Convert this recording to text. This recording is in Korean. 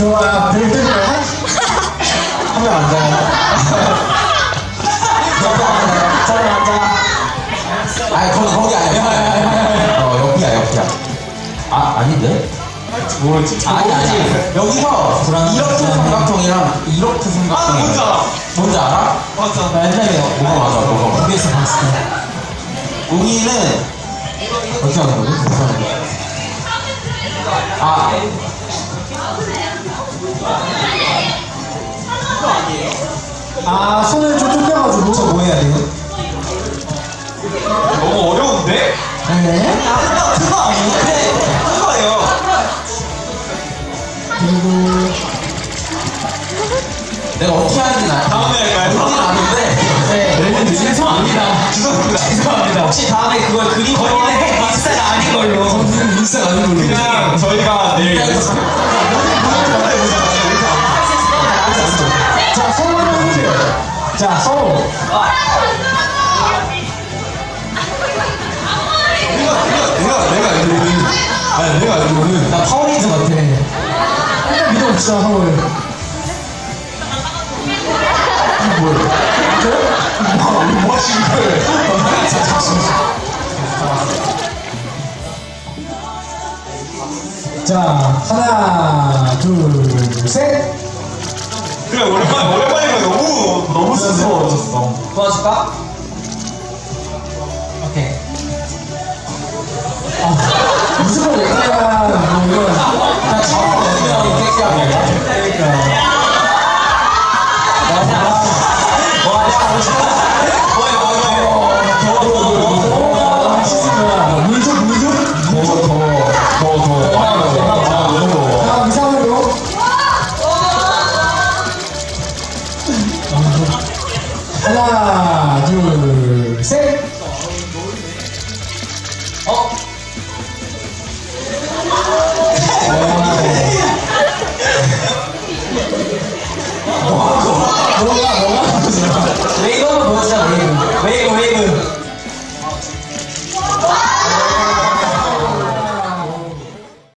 좋아. 한명 앉아요. 사람 앉아. 아니 거기 아니야. 옆이야. 아 아닌데? 뭐지? 아니 여기서 이렇게 삼각형이랑 이렇게 삼각형이 뭔지 알아? 맞아. 나 옛날에 뭐가 거기에서 봤어. 웅이는 어떻게 하는 거지? 손을 좀 좁혀가지고 뭐 해야 돼요? 너무 어려운데? 네. 그거 아니에요? 그거예요. 그리고 내가 어떻게 하는지 다음에 할까요? 어떻게 아는데 네. 죄송합니다. 죄송합니다. 혹시 다음에 그걸 그림 그리는 인스타가 아닌 걸로. 인스타가 아닌 걸로 그냥 저희가 내일 자, 서로는 해주세요. 자, 서로. 내가 알기로는 나 파워레인저 같아. 일단 믿어봅시다, 서로를. 뭐 하시는 거예요? 자, 하나, 둘, 셋. 그래 오랜만에 너무 쑥스러워졌어. 도와줄까? 오케이. 무조건 얘기야. 뭐 이건. 나 처음 그냥 이렇게 하면 그러니까.